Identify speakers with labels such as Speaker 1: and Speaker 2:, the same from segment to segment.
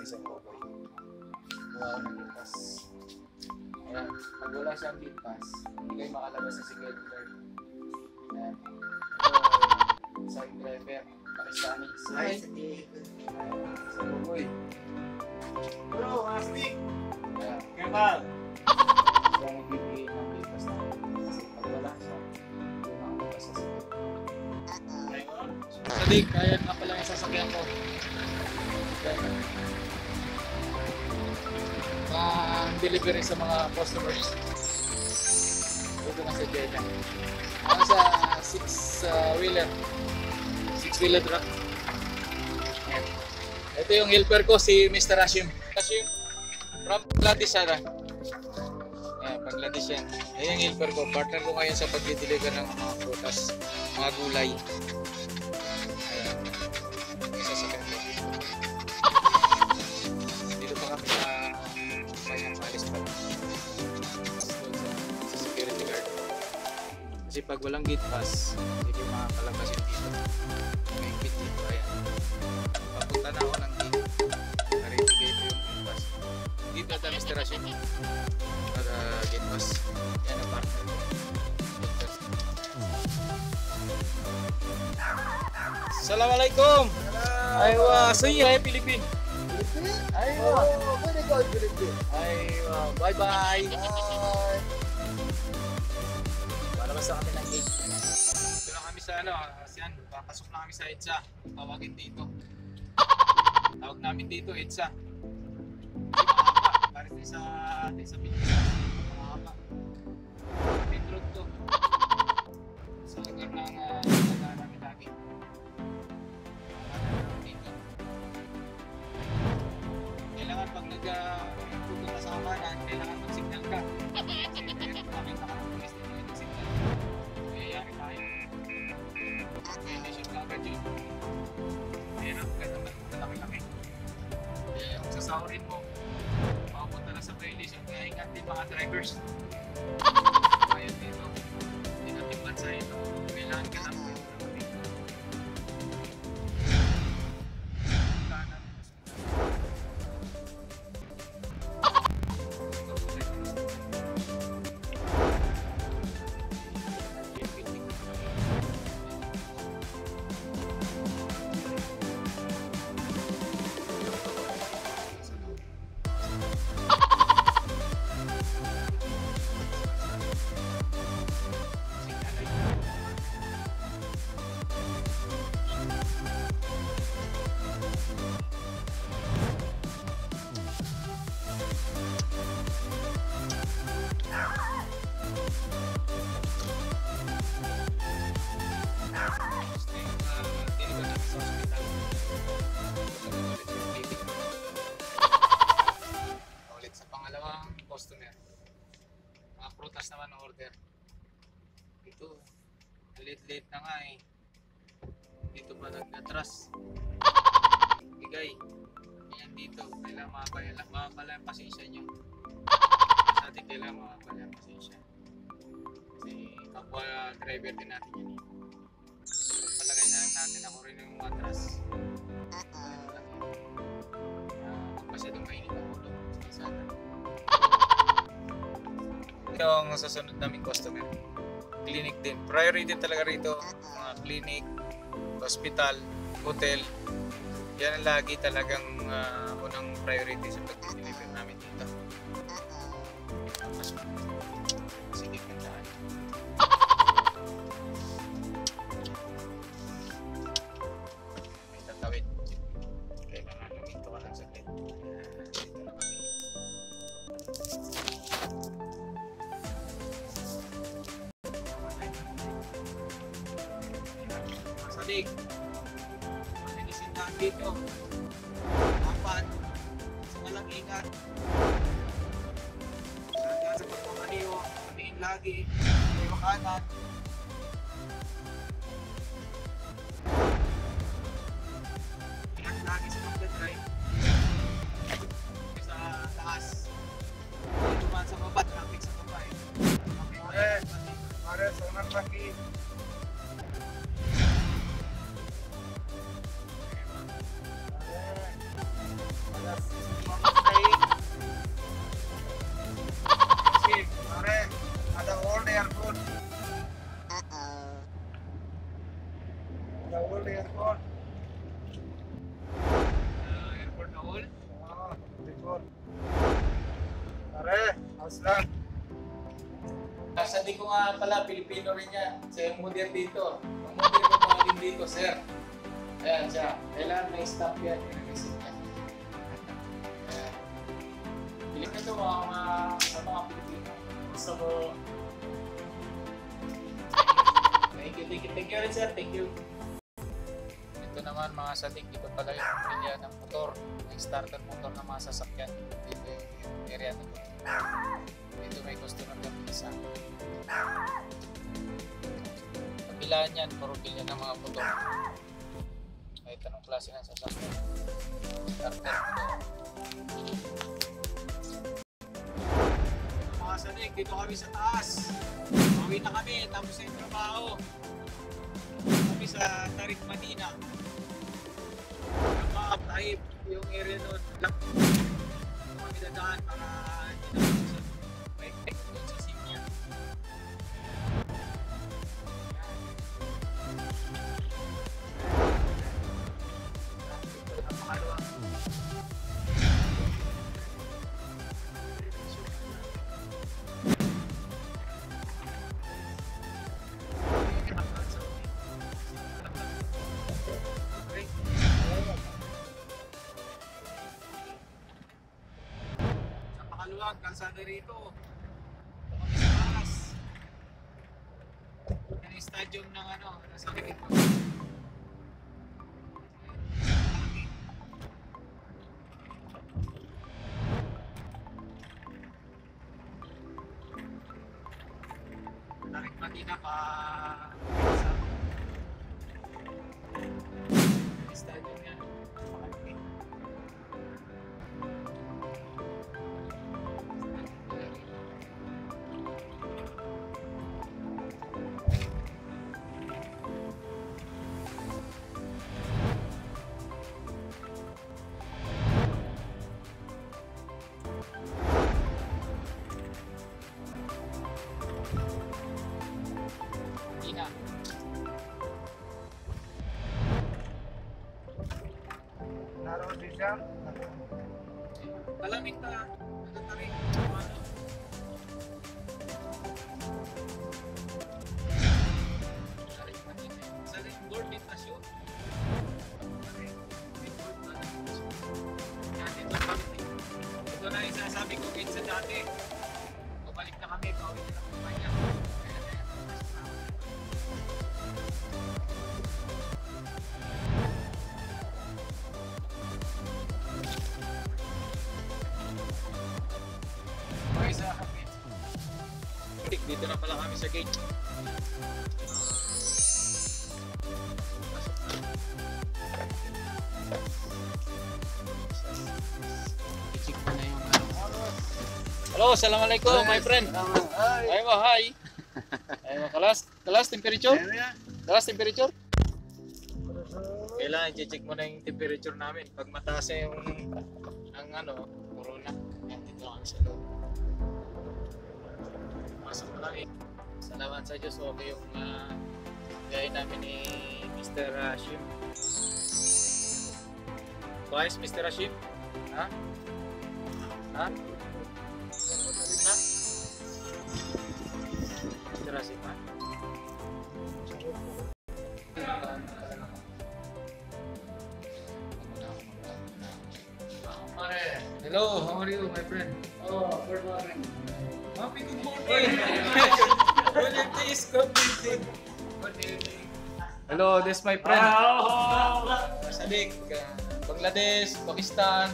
Speaker 1: sa Cowboy. Kuha ako ng gate pass. Ayan, pag wala siyang gate pass, hindi kayo makalabas sa security guard. Ayan. Ito, side driver, Pakistanis.
Speaker 2: Ay, sa tingin ko.
Speaker 1: Sa Cowboy.
Speaker 2: Bro, astig!
Speaker 1: Ayan.
Speaker 2: Kapal!
Speaker 1: Kaya nagbibigay ng gate pass na. Kasi pag wala siya, hindi makalabas sa security guard. Sadik, kaya nga pala yung sasakyan ko. Pang-delivery sa mga customers. Dito na sa Jeddah. Ako sa 6-wheeler. 6-wheeler truck. Ayan. Ito yung helper ko, si Mr. Hashim. Hashim, from Bangladesh sana. Ayan, Bangladesh yan. Ayan yung helper ko. Partner ko ngayon sa pag-deliver ng mga prutas, mga gulay. Ayan. Yung sasakyan ko. Dito pa kami sa kanyang palis pa. Sa security guard. Kasi pag walang gate pass, hindi kayo makakalabas yung dito. May gate dito, ayan. Papunta na ako ng gate. Naribigay ko yung gate pass. Dito ata Mr. Hashim. Para gate pass. Yan ang partner ko. Gate pass. Assalamualaikum. Aywa, saya Pilipin. Aywa.
Speaker 2: Pwede ko ang Pilipin.
Speaker 1: Aywa, bye-bye. Para basta kami ng gate. Dito na kami sa ano, siyan, papasok na kami sa EDSA. Tawagin dito. Tawag namin dito EDSA. Para sa Pilipinas. Mahaba. Main road to. Sa lugar ng namin lagi. Dito. Kailangan pag nag-puto ka sa kamanan, kailangan mag-signal ka. Kasi meron makita ka ng pulis na hindi nag-signal. Kayayari tayo. Violation ka agad yun. Meron ka naman malaki-laki. Kaya kung sasahurin mo, makapunta na sa violation. Kaya ingat din mga drivers. Kaya dito, hindi natin bansa ito. Kailangan ka lang dito. Ulit sa pangalawang customer. Mga prutas naman ang order. Ito, late na nga eh. Dito pa nag-atras. Bigay. Yan dito, kailangan makapala yung pasensya nyo. Sa atin kailangan makapala yung pasensya. Kasi kapwa driver din natin yan eh. Palagay na lang natin ako rin yung atras. Masyadong mainit ang ulo. Sana. Ito ang sasunod naming customer. Clinic din. Priority talaga rito. Mga clinic, hospital, hotel. Yan ang lagi talagang unang priority sa pag-deliver namin dito. Sige, kantaan. May tatawid. Kailangan lumito ka lang saglit. Dito na kami. Sadik, malinisin na dito. Dapat sa walang ingat. Saan sa pagpapaniyo, paniin lagi. May makanan. Ingat lagi sa pagdadrive. Sa taas. Dito man sa baba, traffic sa baba eh.
Speaker 2: Pare, sonar lagi. Alas lang.
Speaker 1: Sabi ko nga pala, Pilipino rin yan. Siya yung model dito. Ang model ko pa dito, sir. Ayan siya. Kailangan may stamp yan. I-receive niya. Ayan. Pilipino ito sa mga Pilipino. Gusto mo. Thank you rin sir. Thank you. Ito naman mga sadik. Dito pala yung pilya ng motor. Yung starter motor ng mga sasakyan. Dito yung area na ito. Dito may customer kami isa. Kabilaan yan, puro bilya ng mga motor. Kahit anong klase ng sasakyan. Starter motor. Mga sadik, dito kami sa taas. Pauwi na kami, tapos yung trabaho. Kami sa Tarik Madina. Napaka-type yung area nun. Kami dadaan para hindi na kami sa may doon sa Simya. Napakaluwag. Napakaluwag, kalsada rito. Ito kami sa taas. Yan yung stadium ng nasa likid ko. Tarik Madina pa sa stadium yan. Napakalaki. Ina.
Speaker 2: Naroon din siya.
Speaker 1: Talamig ta. Tarik. Tarik Madina. Sa Lindor Dictasyon. Ito na yung sasabi ko sa dati. Bumalik na kami, pauwi na ng kumpanya. Okay sa kapit. Dito na pala kami sa gate. I-check mo na yung Hello, assalamualaikum my friend.
Speaker 2: Ay!
Speaker 1: Aywa, hi. Aywa, kalas temperature? Kalas temperature? Kailangan i-check mo na yung temperature namin. Pag mataas na yung corona. Yan, dito kami sa loob. Pasok na kami. Salamat sa Diyos. Okay yung gaya namin ni Mr. Hashim. Twice, Mr. Hashim? Ha? Ha? Ha? Mr. Hashim, ha? Hello, how are you, my friend?
Speaker 2: Oh, good morning.
Speaker 1: Happy good morning! Good evening, good evening. Good evening. Hello, this is my friend. Sadik, Bangladesh, Pakistan.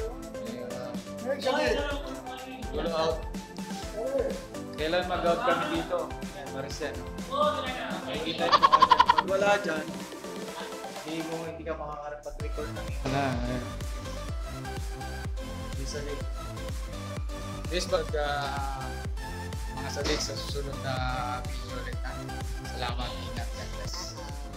Speaker 1: Follow out. Kailan mag-out kami dito? Yan, Maricel. Makikita nyo mga dyan. Pag wala dyan, hindi ka makakarap pag-record ng wala. Sadik. This bag mga sadik sa susunod na video ulit na. Salamat. Ingat. God bless.